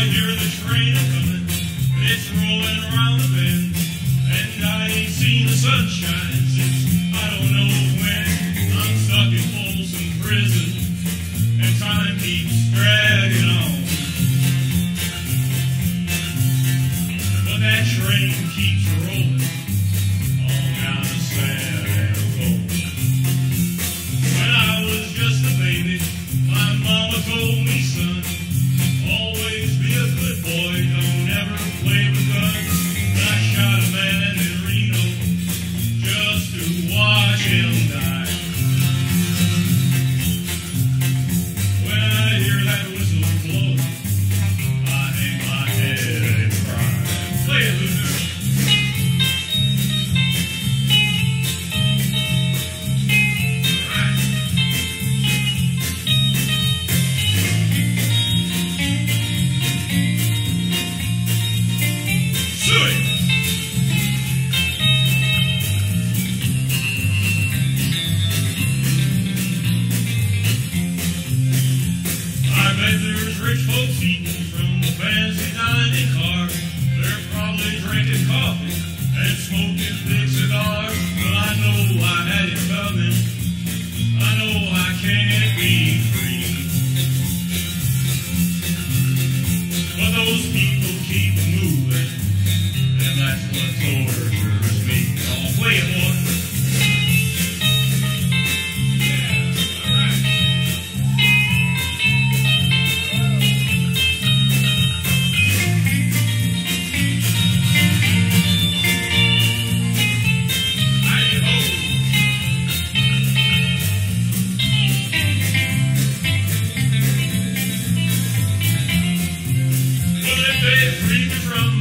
hear the train a-comin', it's rolling around the bend, and I ain't seen the sunshine since I don't know when. I'm stuck in Folsom prison, and time keeps dragging on. But that train keeps rolling all down the San Antonio. When I was just a baby, my mama told me, son, always be a good boy, don't ever play with guns. But I shot a man in Reno just to watch him die. When I hear that whistle blow, I hang my head and cry. Play it, Luther. There's rich folks eating from the fancy dining car. They're probably drinking coffee and smoking big cigars. But I know I had it coming. I know I can't be free. But those people keep moving, and that's what tortures me. I'll play it, boy. Free me from